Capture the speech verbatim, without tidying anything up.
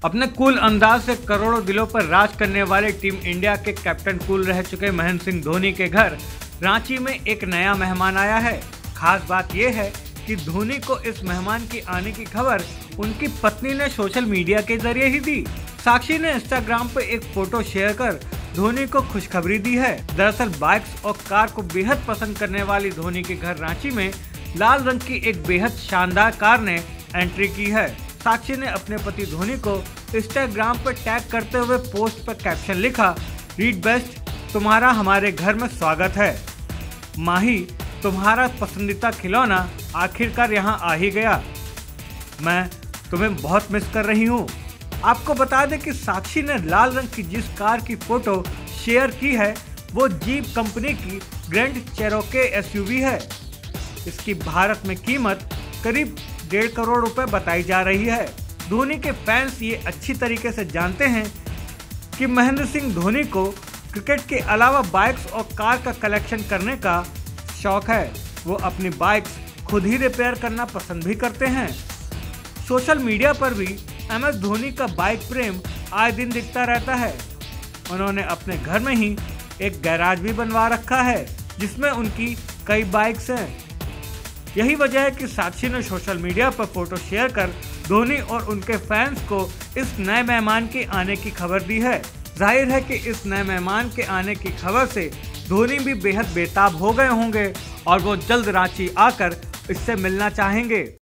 अपने कूल अंदाज से करोड़ों दिलों पर राज करने वाले टीम इंडिया के कैप्टन कूल रह चुके महेंद्र सिंह धोनी के घर रांची में एक नया मेहमान आया है। खास बात यह है कि धोनी को इस मेहमान की आने की खबर उनकी पत्नी ने सोशल मीडिया के जरिए ही दी। साक्षी ने इंस्टाग्राम पर एक फोटो शेयर कर धोनी को खुशखबरी दी है। दरअसल बाइक्स और कार को बेहद पसंद करने वाली धोनी के घर रांची में लाल रंग की एक बेहद शानदार कार ने एंट्री की है। साक्षी ने अपने पति धोनी को इंस्टाग्राम पर टैग करते हुए पोस्ट पर कैप्शन लिखा, रीड बेस्ट, तुम्हारा हमारे घर में स्वागत है। माही, तुम्हारा पसंदीदा खिलौना आखिरकार यहाँ आ ही गया। मैं तुम्हें बहुत मिस कर रही हूँ। आपको बता दें कि साक्षी ने लाल रंग की जिस कार की फोटो शेयर की है वो जीप कंपनी की ग्रैंड चेरोके एसयूवी है। इसकी भारत में कीमत करीब डेढ़ करोड़ रुपए बताई जा रही है। धोनी के फैंस ये अच्छी तरीके से जानते हैं कि महेंद्र सिंह धोनी को क्रिकेट के अलावा बाइक्स और कार का कलेक्शन करने का शौक है। वो अपनी बाइक्स खुद ही रिपेयर करना पसंद भी करते हैं। सोशल मीडिया पर भी एम एस धोनी का बाइक प्रेम आए दिन दिखता रहता है। उन्होंने अपने घर में ही एक गैराज भी बनवा रखा है जिसमें उनकी कई बाइक्स हैं। यही वजह है कि साक्षी ने सोशल मीडिया पर फोटो शेयर कर धोनी और उनके फैंस को इस नए मेहमान के आने की खबर दी है। जाहिर है कि इस नए मेहमान के आने की खबर से धोनी भी बेहद बेताब हो गए होंगे और वो जल्द रांची आकर इससे मिलना चाहेंगे।